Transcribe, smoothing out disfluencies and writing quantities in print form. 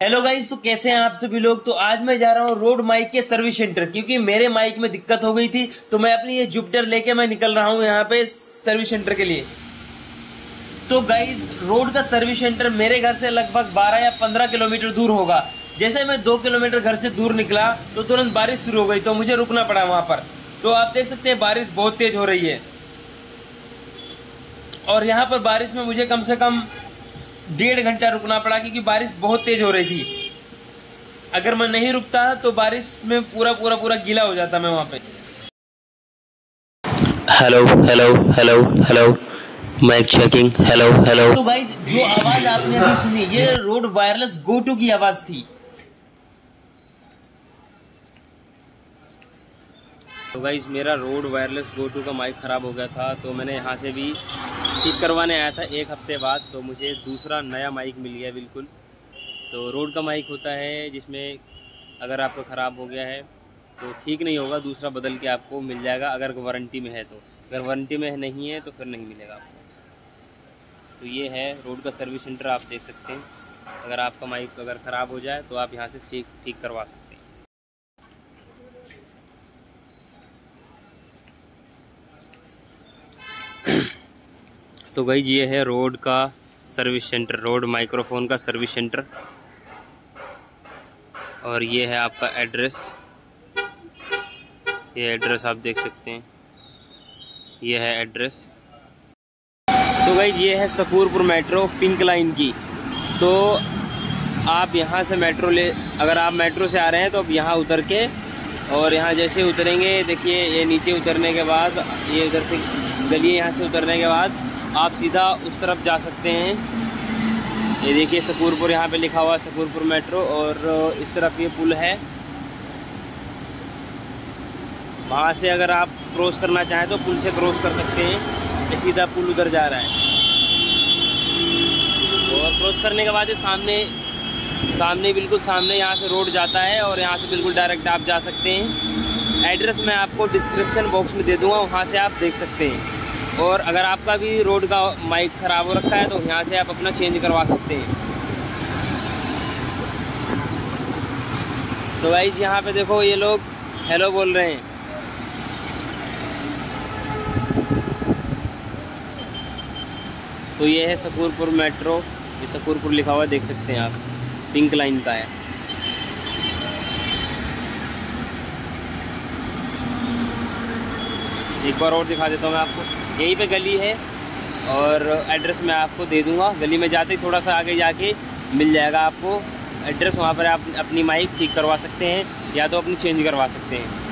Hello guys, तो कैसे हैं आप सभी लोग। तो आज मैं जा रहा हूँ रोड माइक के सर्विस सेंटर, क्योंकि मेरे माइक में दिक्कत हो गई थी। तो मैं अपनी ये जुपिटर लेके मैं निकल रहा हूँ यहाँ पे सर्विस सेंटर के लिए। तो गाइस, रोड का सर्विस सेंटर मेरे घर से लगभग 12 या 15 किलोमीटर दूर होगा। जैसे मैं 2 किलोमीटर घर से दूर निकला तो तुरंत बारिश शुरू हो गई, तो मुझे रुकना पड़ा वहाँ पर। तो आप देख सकते हैं बारिश बहुत तेज हो रही है, और यहाँ पर बारिश में मुझे कम से कम 1.5 घंटा रुकना पड़ा, क्योंकि बारिश बहुत तेज हो रही थी। अगर मैं नहीं रुकता तो बारिश में पूरा गीला हो जाता मैं वहाँ पे। Hello hello hello hello, mic checking. Hello hello. तो गाइज, जो आवाज आपने अभी सुनी, ये रोड वायरलेस गो टू की आवाज थी। तो गाइस, मेरा रोड वायरलेस गो टू का माइक ख़राब हो गया था, तो मैंने यहाँ से भी ठीक करवाने आया था 1 हफ्ते बाद। तो मुझे दूसरा नया माइक मिल गया बिल्कुल। तो रोड का माइक होता है जिसमें अगर आपका ख़राब हो गया है तो ठीक नहीं होगा, दूसरा बदल के आपको मिल जाएगा अगर वारंटी में है। तो अगर वारंटी में नहीं है तो फिर नहीं मिलेगा आपको। तो ये है रोड का सर्विस सेंटर, आप देख सकते हैं। अगर आपका माइक अगर ख़राब हो जाए तो आप यहाँ से ठीक करवा सकते हैं। तो गाइस, ये है रोड का सर्विस सेंटर, रोड माइक्रोफोन का सर्विस सेंटर। और ये है आपका एड्रेस, ये एड्रेस आप देख सकते हैं, ये है एड्रेस। तो गाइस, ये है सकूरपुर मेट्रो पिंक लाइन की। तो आप यहाँ से मेट्रो अगर आप मेट्रो से आ रहे हैं तो अब यहाँ उतर के, और यहाँ जैसे उतरेंगे, देखिए ये नीचे उतरने के बाद ये इधर से गली है, यहाँ से उतरने के बाद आप सीधा उस तरफ जा सकते हैं। ये देखिए सकूरपुर यहाँ पे लिखा हुआ है, सकूरपुर मेट्रो। और इस तरफ ये पुल है, वहाँ से अगर आप क्रॉस करना चाहें तो पुल से क्रॉस कर सकते हैं। ये सीधा पुल उधर जा रहा है, और क्रॉस करने के बाद ये सामने बिल्कुल सामने यहाँ से रोड जाता है, और यहाँ से बिल्कुल डायरेक्ट आप जा सकते हैं। एड्रेस मैं आपको डिस्क्रिप्शन बॉक्स में दे दूँगा, वहाँ से आप देख सकते हैं। और अगर आपका भी रोड का माइक ख़राब हो रखा है तो यहाँ से आप अपना चेंज करवा सकते हैं। तो गाइस, यहाँ पे देखो ये लोग हेलो बोल रहे हैं। तो ये है सकूरपुर मेट्रो, ये सकूरपुर लिखा हुआ है, देख सकते हैं आप, पिंक लाइन का है। एक बार और दिखा देता हूँ मैं आपको, यहीं पे गली है, और एड्रेस मैं आपको दे दूँगा। गली में जाते ही थोड़ा सा आगे जाके मिल जाएगा आपको एड्रेस, वहाँ पर आप अपनी माइक ठीक करवा सकते हैं या तो अपनी चेंज करवा सकते हैं।